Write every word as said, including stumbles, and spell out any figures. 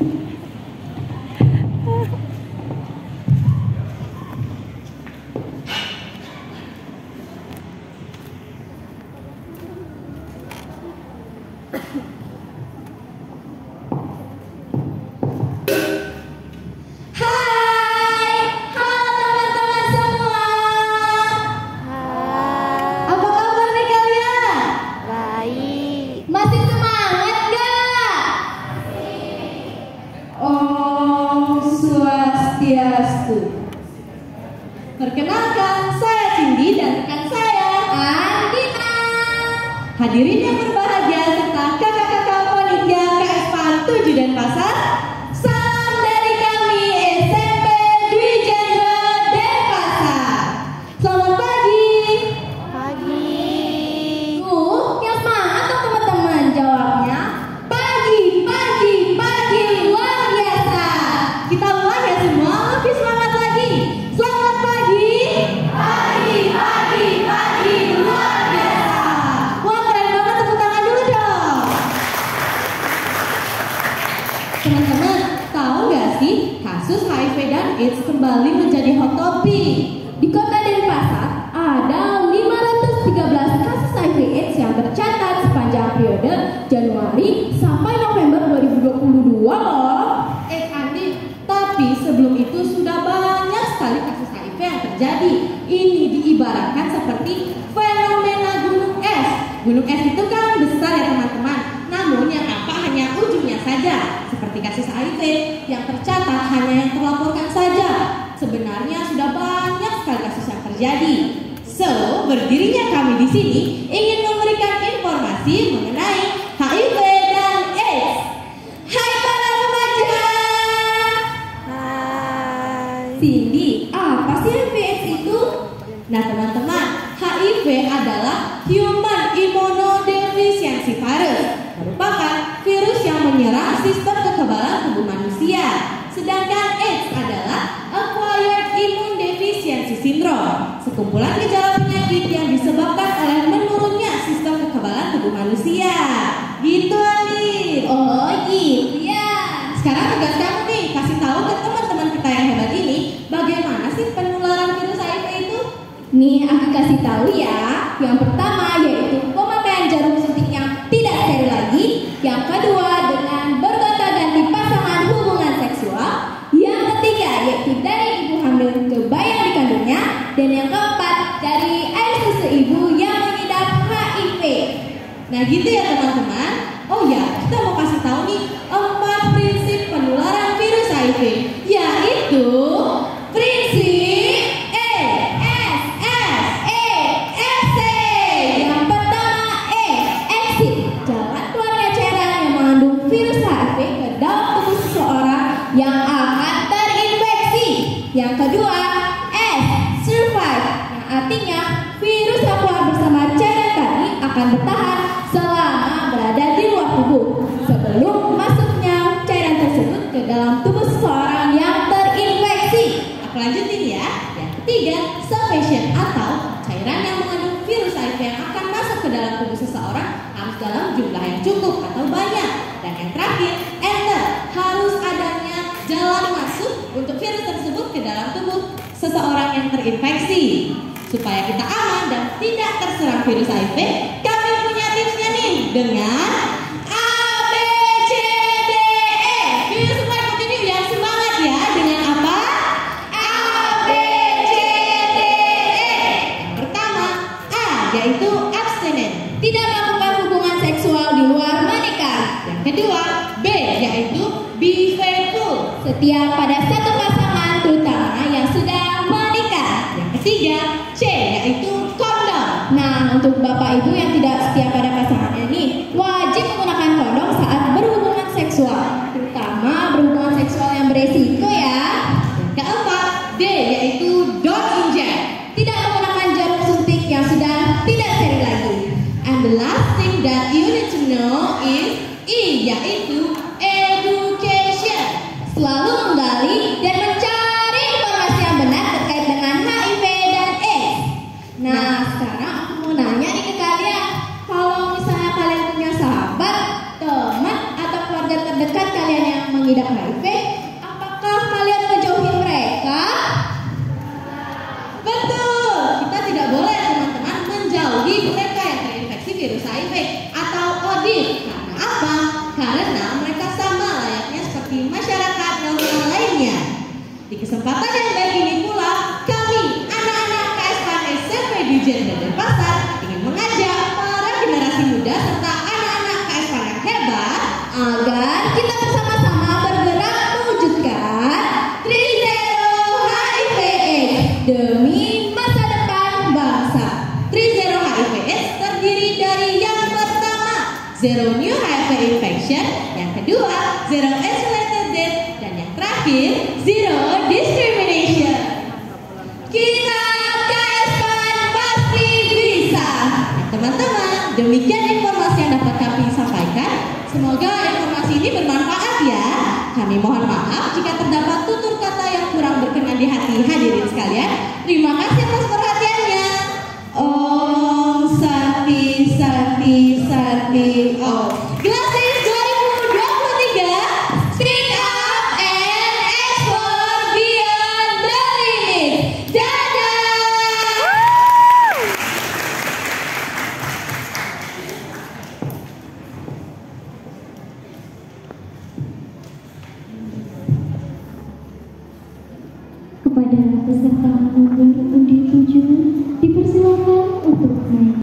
Perkenalkan, saya Cindy dan rekan saya Andina. Hadirin yang berbahagia serta kakak-kakak panitia K S P A N tujuh Denpasar, salam dari kami S M P Dwi Jendra Denpasar. Selamat pagi. Pagi. Tuh, yang semangat tuh teman-teman jawabnya. Pagi, pagi, pagi, luar biasa. Kita ulang ya semua, lebih semangat lagi. Selamat pagi. Pagi, pagi, pagi, luar biasa. Wah, keren banget, tepuk tangan dulu dong. Teman-teman, tahu nggak sih kasus H I V dan AIDS kembali menjadi hot topic? Di kota Denpasar ada lima ratus tiga belas kasus H I V AIDS yang tercatat sepanjang periode Januari sampai November dua ribu dua puluh dua loh. Eh Andi, tapi sebelum itu sudah banyak sekali kasus H I V yang terjadi. Ini diibaratkan seperti fenomena gunung es. Gunung es itu kan besar ya teman-teman, namun yang apa hanya ujungnya saja. Seperti kasus H I V yang tercatat hanya yang terlaporkan saja. Sebenarnya sudah banyak sekali kasus yang terjadi. So, berdirinya kami di sini ingin memberikan informasi mengenai H I V dan AIDS. Hai para remaja. Hai. Cindy, apa sih H I V AIDS itu? Nah teman-teman, H I V adalah Human Immunodeficiency Virus, merupakan virus yang menyerang sistem kekebalan tubuh manusia. Sedangkan AIDS adalah Acquired Immune Deficiency Syndrome, sekumpulan gejala penyakit yang disebabkan oleh menurunnya sistem kekebalan tubuh manusia. Gitu Alin. Oh gitu ya. Sekarang tugas kamu nih, kasih tahu ke teman-teman kita yang hebat ini bagaimana sih penularan virus H I V itu. Nih aku kasih tahu ya. Yang pertama yaitu pemakaian jarum suntik yang tidak steril lagi. Yang kedua dengan bergonta-ganti pasangan hubungan seksual. Yang ketiga yaitu dari ibu hamil ke bayi yang dikandungnya. Dan yang keempat dari air susu ibu yang mengidap H I V. Nah gitu ya teman-teman. Oh ya, kita mau kasih tahu nih empat prinsip penularan virus H I V, yaitu prinsip E S S E S C. Yang pertama E, exit, jalan keluarnya cairan yang mengandung virus H I V ke dalam tubuh seseorang yang akan terinfeksi. Yang kedua S, survive, yang artinya virus yang keluar bersama cairan tadi akan bertahan selama berada di luar tubuh sebelum masuknya cairan tersebut ke dalam tubuh seseorang yang terinfeksi. Aku lanjutin ya. Yang ketiga, sufficient, atau cairan yang mengandung virus H I V yang akan masuk ke dalam tubuh seseorang harus dalam jumlah yang cukup atau banyak. Dan yang terakhir, enter, harus adanya jalan masuk untuk virus tersebut ke dalam tubuh seseorang yang terinfeksi. Supaya kita aman dan tidak terserang virus H I V, kami punya tipsnya nih dengan A, B, C, D, E. Yuk semua ikutin yuk yang semangat ya. Dengan apa? A, B, C, D, E. Yang pertama A, yaitu abstinent, tidak melakukan hubungan seksual di luar menikah. Yang kedua B, yaitu be faithful, setia pada satu pasangan terutama yang sudah menikah. Yang ketiga C, yaitu kondom. Nah, untuk bapak ibu yang tidak setia pada pasangannya ini wajib menggunakan kondom saat berhubungan seksual, terutama berhubungan seksual yang beresiko ya. Yang keempat D, yaitu don't inject, tidak menggunakan jarum suntik yang sudah tidak steril lagi. And the last thing that you need to know is E, yaitu education, selalu menggali dan mencari informasi yang benar terkait dengan H I V dan AIDS. Nah, sekarang aku mau nanya nih ke kalian, kalau misalnya kalian punya sahabat, teman, atau keluarga terdekat kalian yang mengidap H I V, apakah kalian menjauhi mereka? Betul, kita tidak boleh teman-teman menjauhi mereka yang terinfeksi virus H I V atau O D I F. Karena apa? Karena mereka sama layaknya seperti masyarakat normal lainnya. Di kesempatan yang baik ini pula, kami anak-anak K S P A N S M P Dirjen dan Denpasar ingin mengajak para generasi muda serta anak-anak K S P A N yang hebat agar kita bersama-sama bergerak mewujudkan three zero H I V AIDS demi masa depan bangsa. three zero H I V AIDS terdiri dari yang pertama, zero new H I V infection, yang kedua, zero age related death, dan yang terakhir, zero distribution.